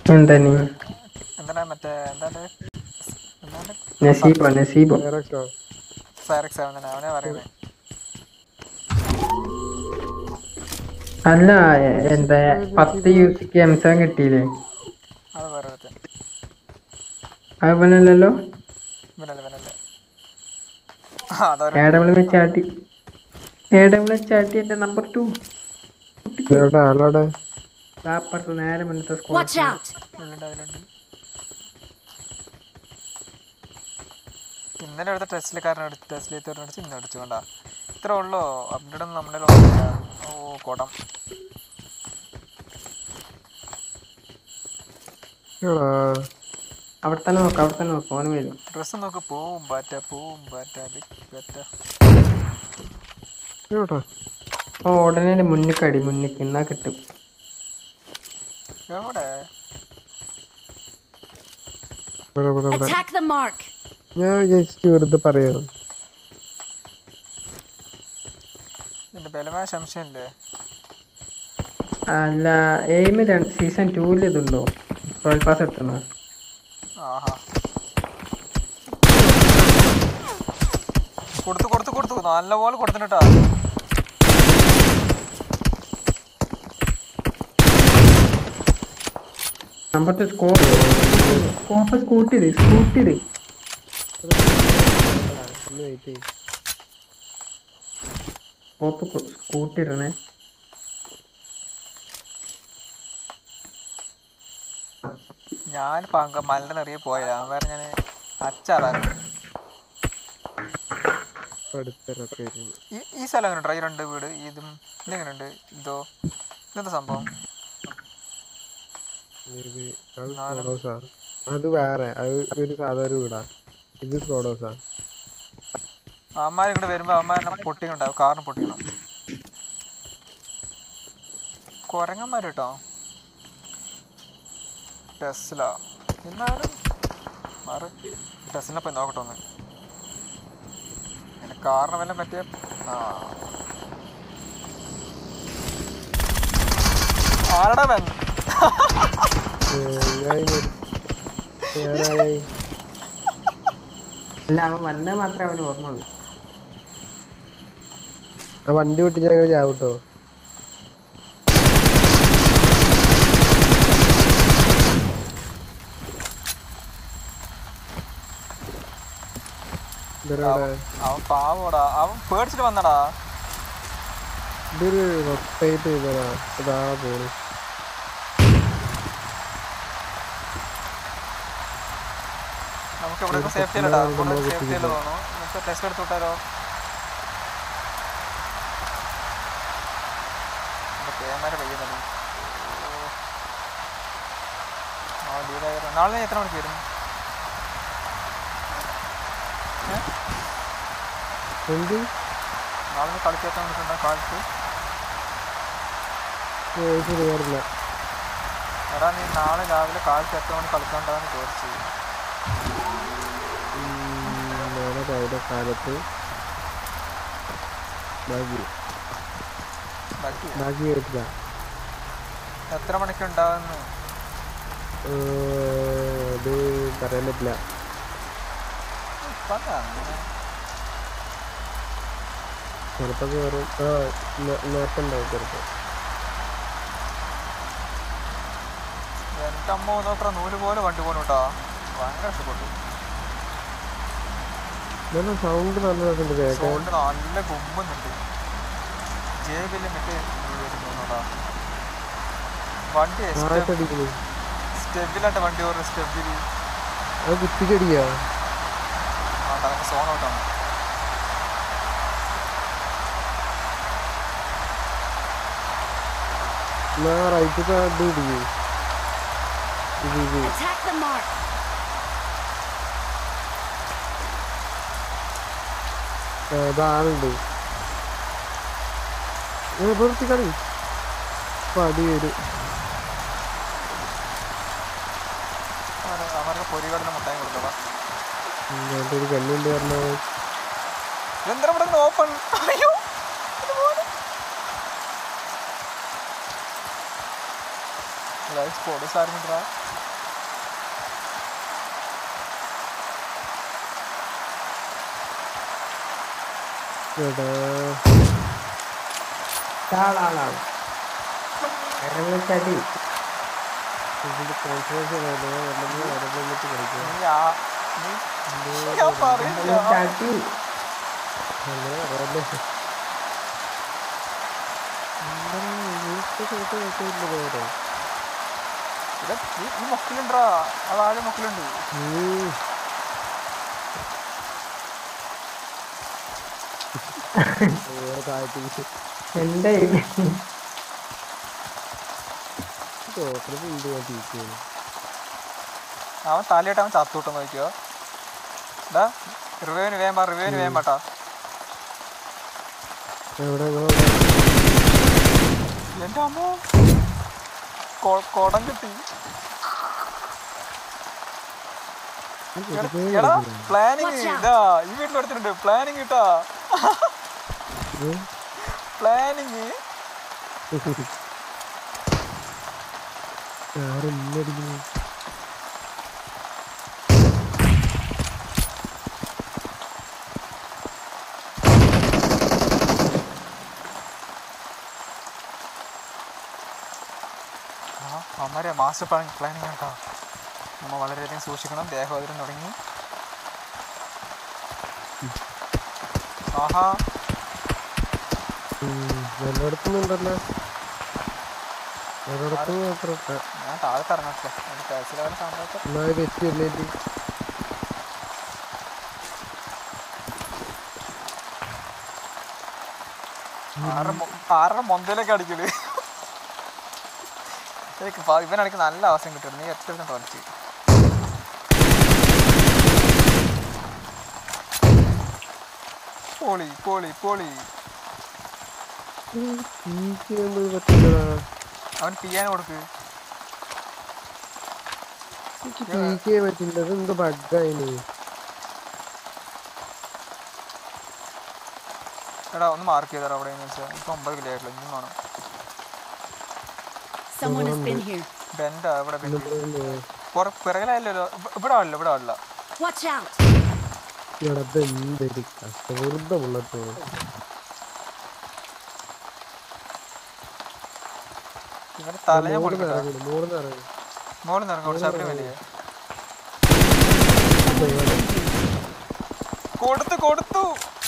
എന്താ നീ എന്താണ് മറ്റേ എന്താണ് എന്താണ് നസീബോ നസീബോ ഡയറക്റ്റോ ഫയറക്സ് അവനെ അവനെ പറയുന്നത്. അല്ല എന്താ 10 യൂസിക്ക് M7 കിട്ടിയില്ലേ? അത് വേറെ ഒരുത്തൻ. അവനല്ലല്ലോ. ഇവനല്ല ഇവനല്ല. അതവരുണ്ട്. ചാട്ടി എന്റെ നമ്പർ 2 എവിടെ ആളവിടെ? അപ്പുറത്ത് നേരെ മുന്നത്തെ Watch സ്കോഡ്. out! അതിലുണ്ട്. ഇന്നലെ എടുത്ത ടെസ്റ്റിലേക്കാരനടിച്ച് ഇന്ന് അടിച്ചു കൊണ്ടാ. ഇത്ര ഉള്ളോ അപ്ഡേറ്റ് ഒന്നും നമ്മളെ ഉള്ളില്ല. ഓ കോടം അവിടെ തന്നെ നോക്ക് ഓന് വരും. ഡ്രസ്സ് നോക്ക്. പോവും പാറ്റ ബിഗ് പാറ്റ. ഉടനെ മുന്നിക്കടി എന്നാ കിട്ടും. എവിടെ Attack the mark! ഞാൻ ജസ്റ്റ് വെറുതെ പറയണം. നിന്റെ ബലമായ സംശയമില്ലേ? അല്ല എയിം സീസൺ 2 ഇതുണ്ടോ? Royal pass എടുത്തണോ? ആഹാ കൊടുത്തു നല്ലപോലെ കൊടുത്തിട്ടാ. നമ്പത്തെ സ്കോപ്പ് സ്കൂട്ടി ഇടണേ. ഞാൻ മലന്റെ നിറയെ പോയാ വേറെ ഞാൻ അച്ചാറാക്കും. ഈ സ്ഥലം എങ്ങനെ ഈ 2 വീട് ഇതും ഇതെങ്ങനെയുണ്ട്? ഇതെന്താ സംഭവം? അത് വേറെ ഒരു സാധാരണ വീടാ. ഇത് സ്കോഡോസാ. അമ്മാർ ഇവിടെ വരുമ്പോ അമ്മാരെ പൊട്ടിക്കണ്ടാവും. കാറിന് പൊട്ടിക്കണം. കൊരങ്ങന്മാർ കേട്ടോ. ടെസ്ല എന്നാലും മാറ്. ടെസ്ലിനെ പോയി നോക്കട്ടെ ഒന്ന്. പിന്നെ കാറിന് വല്ലതും പറ്റിയ ആരടാ വൻ അല്ല അവൻ വന്ന മാത്രമേ അവന് ഓർമ്മയുള്ളൂ. ആ വണ്ടി പൊട്ടിച്ചാൽ ചാവട്ടോ. അവൻ പാവോടാ. അവൻ പേടിച്ചിട്ട് വന്നടാ. ഇതൊരു റൊട്ടേറ്റ് ചെയ്തതാ. ഇതാ പോണു. നമുക്ക് ഇവിടെ സേഫ്റ്റി അല്ലടാ. ഇവിടെ സേഫ്റ്റി അല്ല തോന്നുന്നു. നമുക്ക് ടെസ്റ്റ് എടുത്ത് വിട്ടാലോ? പേമാരെ പയ്യുന്നത്. നാളെ എത്ര മണിക്ക് വരും? നാളെ കളിക്കാൻ വന്നിട്ടുണ്ടോ കാലത്ത്? എടാ നീ നാളെ രാവിലെ കാലത്ത് എത്ര മണി കളിക്കാണ്ടാന്ന് ചോദിച്ചു. നാളെ കാലത്ത് എത്ര മണിക്ക് ഉണ്ടാവുന്നു? അത് പറയാൻ പറ്റില്ല. ചിലപ്പോ കയറും. നേരത്തെ ഉണ്ടാവും ചിലപ്പോ. എൻ്റെ അമ്മ നോക്കറ 100 പോലെ വണ്ടി പോകണം കേട്ടോ. ഭയങ്കര ഇഷ്ടപ്പെട്ടു. സൗണ്ട് നല്ലതായിട്ടുണ്ട്. സൗണ്ട് നല്ല കുമ്പുന്നുണ്ട്. ജേബില് മറ്റേ വരുന്നോടാ വണ്ടി. സ്റ്റെബിലായിട്ട് വണ്ടി ഓടുന്ന സ്റ്റെബില് അത് കുത്തിക്കടിയാ. അതൊക്കെ സോൺ ഔട്ടാണ്. Right Attack the mark! ഇതാളുണ്ട്. പുറത്തി കളി അടി വരും. അവരുടെ പൊരികടന്ന് മുട്ടായി കൊടുത്തോളാം. ഒരു കല്ലുണ്ട് പറഞ്ഞ എന്താ ഇവിടെ ഓപ്പൺ? അയ്യോ സ്പോർട്സ് ആരംഭിക്കടാ. എടാ ആളാളാണ് ചടി ഇതിന്റെ കോൺഫിഡൻസ് വന്നിട്ട് കളിക്കുക ഞാൻ പറയില്ല. ചടി അങ്ങനെ പറയാല്ലേ ഈ മൊക്കിലുണ്ടാ അതാഴെ മൊക്കിലുണ്ട്. എന്റെ അവൻ തലയിട്ട് അവൻ ചത്തൂട്ടം നോക്കിയോ. എന്താ റിവേന് വേം പാട്ടാ. എന്റെ അമ്മ കൊടം കിട്ടി. എടാ പ്ലാനിങ് ഇതാ ഈ വീട്ടിൽ എടുത്തിട്ടുണ്ട്. പ്ലാനിങ് കിട്ടാ പ്ലാനിങ്. അമ്മരെ മാസ്റ്റർ പ്ലാനിങ് കേട്ടോ. നമ്മൾ വളരെയധികം സൂക്ഷിക്കണം. ദേഹോദരം തുടങ്ങി. ആഹാ എല്ലായിടത്തുന്നുണ്ടല്ലോ. ഞാൻ താഴെ ഇറങ്ങട്ടെ. ആരുടെ മൊന്തയിലേക്ക് അടിക്കല്. ഇവനടിക്ക് നല്ല അവസരം കിട്ടും. നീ എത്ര തൊലച്ച് പോളി പോളി പോളി. അവൻ പിയാൻ കൊടുക്ക്. പറ്റില്ല. അതെന്തോ ബഗ്ഗായിന്. എടാ ഒന്ന് മാർക്ക് ചെയ്തോ അവിടെ വെച്ചാൽ. ഇപ്പൊ 9 കിലോ ആയിട്ടില്ല. ഇന്നും വേണം. ബെൻഡാ ഇവിടെ പിറകിലല്ലോ. ഇവിടെ ആളില്ല. ഇവന്റെ തല ഞാൻ മോളിൽ നിറങ്ങും. ശബരി വലിയ കൊടുത്തു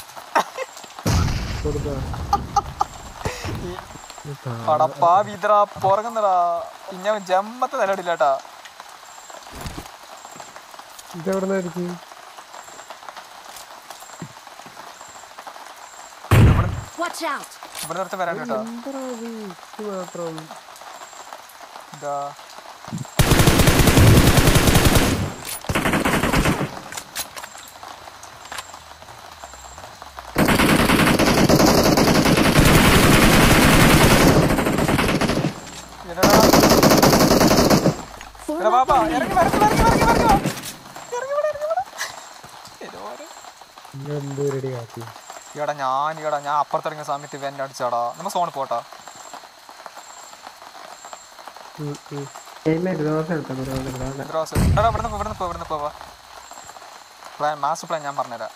പടപ്പാ വിതറ പുറകുന്നടാ. ഇന്ന ജമ്മത്തെ നിലടില്ലാട്ടാ. ഇവിടെ നിർത്തി വരാൻ കേട്ടോ. ഇതാ ഞാൻ അപ്പുറത്തിറങ്ങിയ സമയത്ത് ഇവന്റെ അടിച്ചാടാ. നമ്മ സോണ് പോട്ടാ. ഇവിടുന്ന് പോവാ. മാസ്റ്റർ പ്ലാൻ ഞാൻ പറഞ്ഞുതരാം.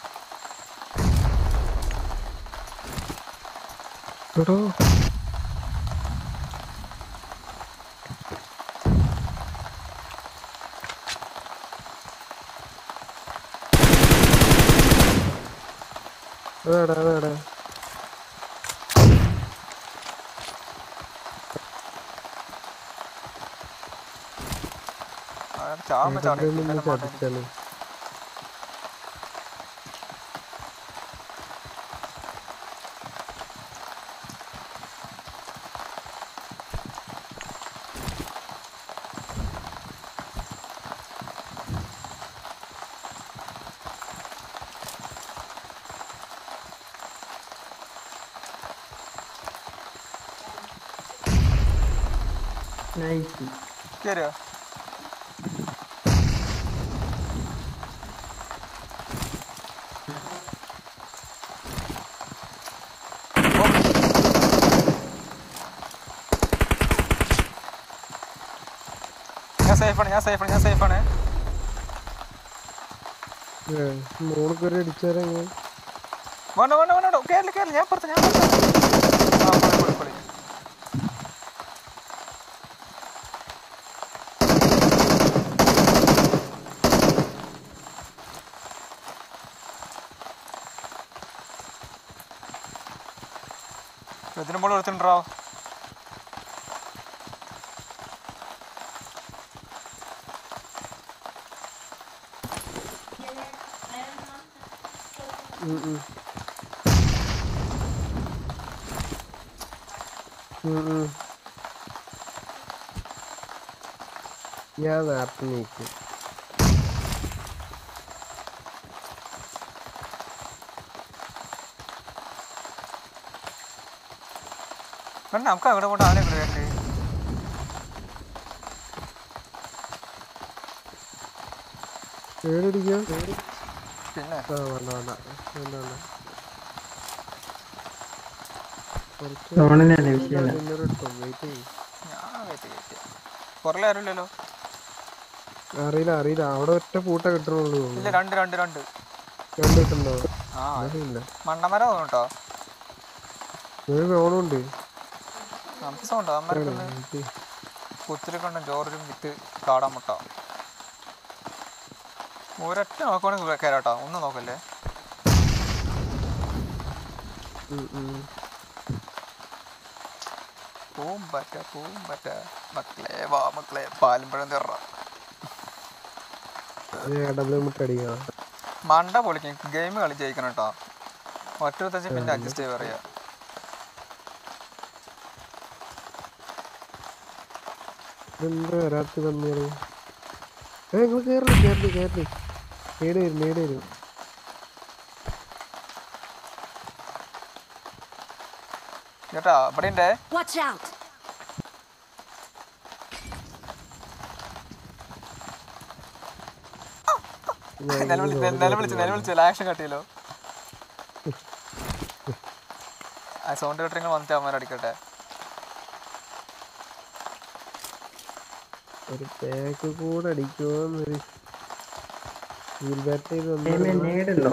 അതെടാ ചാടിച്ചാണ്. കേറിയോ? ഞാൻ സേഫാണ്. മോള് കയറി അടിച്ചാലേ വേണ്ട വേണ്ട വേണ്ട കേരള കേരള ഞാൻ പുറത്ത് ഞാൻ പുറത്ത്. ആ പൊളി പൊളി പൊളി. ഇതിന് മുകളിൽ എടുത്തിട്ടുണ്ടോ? ഞാൻ നേരത്തെ നീക്കും. വേണ്ട നമുക്ക് അവിടെ കൊണ്ട് ആരെ കിടക്കണ്ടേ? ഏടിക്കാം. പിന്നെ ആ വേണ്ട വേണ്ട വേണ്ട വേണ്ട. സോണിനാണ് യൂസ് ചെയ്യുന്നത്. ഡിന്നർ എടുത്തോ? വെയിറ്റ് ചെയ്യും. ഞാൻ വെയിറ്റ് പുറകിൽ ആരുമില്ലല്ലോ. അറിയില്ല അറിയില്ല. അവിടെ ഒറ്റ പൂട്ട കിട്ടണുള്ളൂ. ഇല്ല രണ്ട് രണ്ട് രണ്ട് രണ്ട് കിട്ടുന്നുണ്ടോ? ആ ഇല്ല. മണ്ണമരം തോന്നും കേട്ടോ. ഒരു ഓണുണ്ട്. നമുക്ക് സൗണ്ട് അമ്മരക്കുന്ന കുത്തിരി കണ്ടും ചോറിലും വിത്ത് കാടാൻ മുട്ട. ഒരൊറ്റ നോക്കുവാണെങ്കിൽ കയറാട്ടോ. ഒന്നും നോക്കല്ലേ. പോവും പറ്റ മക്കളെ വാ മക്കളെ പാലുമ്പഴം തീർറ. മണ്ട പൊളിക്കും. ഗെയിം കളി ജയിക്കണം കേട്ടോ. ഒറ്റ വെച്ച് പിന്നെ അഡ്ജസ്റ്റ് ചെയ്ത് പറയാ. എന്താ വരാത്ത തന്നെയാണ്. നിങ്ങൾ കേരള കേരള കേരള നേടി വരും നേടി വരും. കേട്ടാ ഇവിടെ ഉണ്ടേ. Watch out! നിലവിളിച്ച് ആക്ഷൻ കട്ടിയല്ലോ. ആ സൗണ്ട് കേട്ടിങ്ങൾ വന്നിട്ട് അമ്മ അടിക്കട്ടെ. ഒരു പാക്ക് കൂടെ അടിക്കുമോന്നൊരു നേടുണ്ടോ?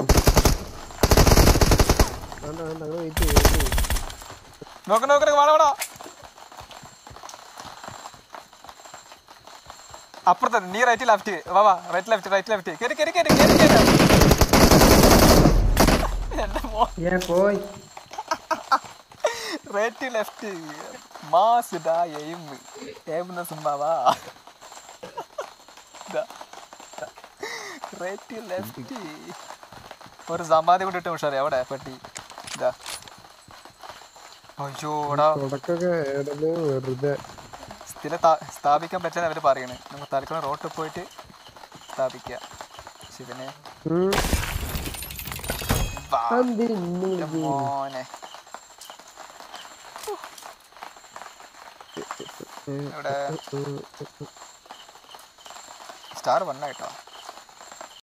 വേണ്ട വേണ്ട അങ്ങനെ വെയിറ്റ് ചെയ്യും. നോക്കണ വേണോ അപ്പുറത്തെ നീ റൈറ്റ് ലെഫ്റ്റ് വാ റൈറ്റ് ലെഫ്റ്റ് കേറി എന്റെ പോയി റൈറ്റ് ലെഫ്റ്റ് മാസ് ഡാ എയിം സുമ്മാവാ റൈറ്റ് ലെഫ്റ്റ് ഒരു സമാധി കൊണ്ടിട്ട് ഉഷാറേ അവിടെ പെട്ടി ഇതാ. അയ്യോ വെറുതെ സ്ഥാപിക്കാൻ പറ്റുന്ന അവർ പറയണേ. നമുക്ക് തലക്കണം റോട്ടിൽ പോയിട്ട് സ്ഥാപിക്കുക. ശിവനെ മോനെ ഇവിടെ സ്റ്റാർ 1 ആയിട്ടോ.